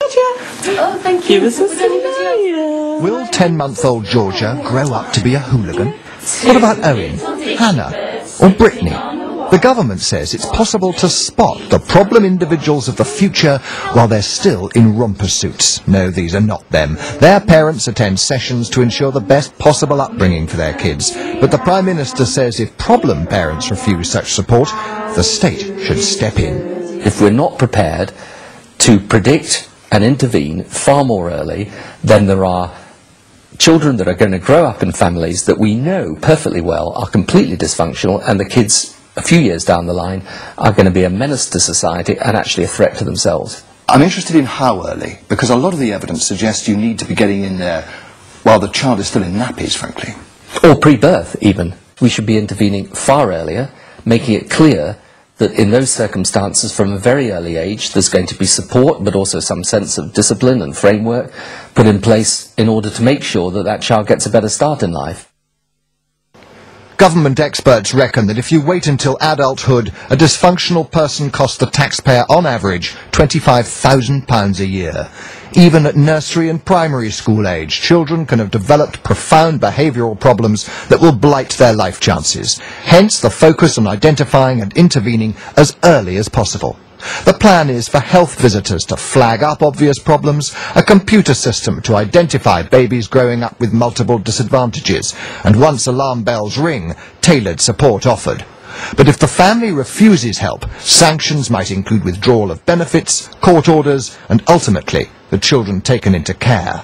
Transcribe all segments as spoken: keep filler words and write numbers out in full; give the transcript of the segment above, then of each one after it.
Oh, thank you. Will ten-month-old Georgia grow up to be a hooligan? What about Owen, Hannah, or Brittany? The government says it's possible to spot the problem individuals of the future while they're still in romper suits. No, these are not them. Their parents attend sessions to ensure the best possible upbringing for their kids. But the Prime Minister says if problem parents refuse such support, the state should step in. If we're not prepared to predict and intervene far more early, then there are children that are going to grow up in families that we know perfectly well are completely dysfunctional, and the kids a few years down the line are going to be a menace to society and actually a threat to themselves. I'm interested in how early, because a lot of the evidence suggests you need to be getting in there while the child is still in nappies, frankly. Or pre-birth, even. We should be intervening far earlier, making it clear that in those circumstances, from a very early age, there's going to be support, but also some sense of discipline and framework put in place in order to make sure that that child gets a better start in life. Government experts reckon that if you wait until adulthood, a dysfunctional person costs the taxpayer on average twenty-five thousand pounds a year. Even at nursery and primary school age, children can have developed profound behavioural problems that will blight their life chances. Hence the focus on identifying and intervening as early as possible. The plan is for health visitors to flag up obvious problems, a computer system to identify babies growing up with multiple disadvantages, and once alarm bells ring, tailored support offered. But if the family refuses help, sanctions might include withdrawal of benefits, court orders, and ultimately the children taken into care.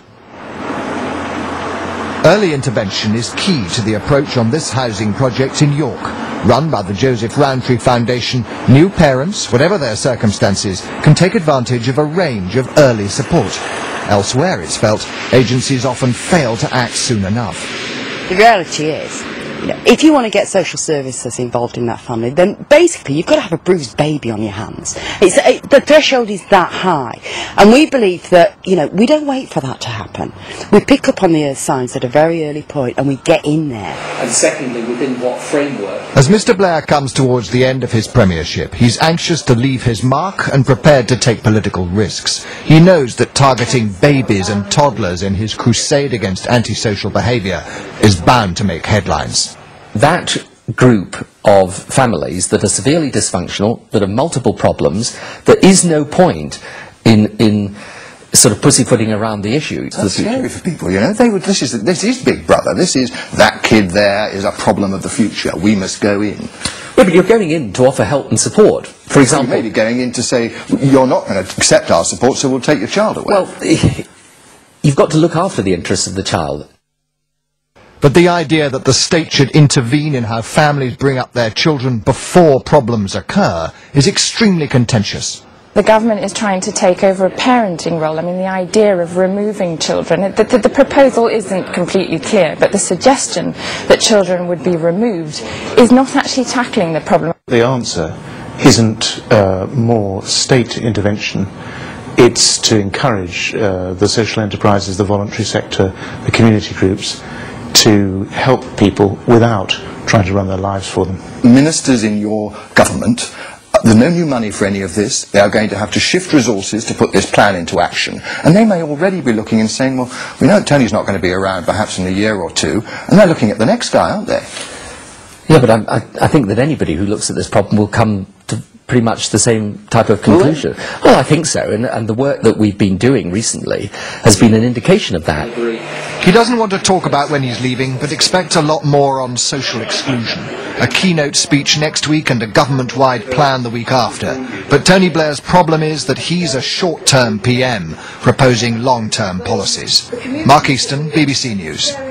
Early intervention is key to the approach on this housing project in York. Run by the Joseph Rowntree Foundation, new parents, whatever their circumstances, can take advantage of a range of early support. Elsewhere, it's felt, agencies often fail to act soon enough. The reality is, you know, if you want to get social services involved in that family, then basically you've got to have a bruised baby on your hands. It's, it, the threshold is that high. And we believe that, you know, we don't wait for that to happen. We pick up on the signs at a very early point and we get in there. And secondly, within what framework? As Mister Blair comes towards the end of his premiership, he's anxious to leave his mark and prepared to take political risks. He knows that targeting babies and toddlers in his crusade against antisocial behaviour is bound to make headlines. That group of families that are severely dysfunctional, that have multiple problems, there is no point in in sort of pussyfooting around the issue. That's scary for people, you know. They would. This is this is Big Brother. This is that kid there is a problem of the future. We must go in. Yeah, but you're going in to offer help and support. For example, you may be going in to say you're not going to accept our support, so we'll take your child away. Well, you've got to look after the interests of the child. But the idea that the state should intervene in how families bring up their children before problems occur is extremely contentious. The government is trying to take over a parenting role. I mean, the idea of removing children, the, the, the proposal isn't completely clear, but the suggestion that children would be removed is not actually tackling the problem. The answer isn't uh, more state intervention. It's to encourage uh, the social enterprises, the voluntary sector, the community groups, to help people without trying to run their lives for them. Ministers in your government, there's no new money for any of this. They are going to have to shift resources to put this plan into action. And they may already be looking and saying, well, we know Tony's not going to be around perhaps in a year or two, and they're looking at the next guy, aren't they? Yeah, but I, I think that anybody who looks at this problem will come to pretty much the same type of conclusion. Well, well I think so, and, and the work that we've been doing recently has been an indication of that. He doesn't want to talk about when he's leaving, but expects a lot more on social exclusion. A keynote speech next week and a government-wide plan the week after. But Tony Blair's problem is that he's a short-term P M, proposing long-term policies. Mark Easton, B B C News.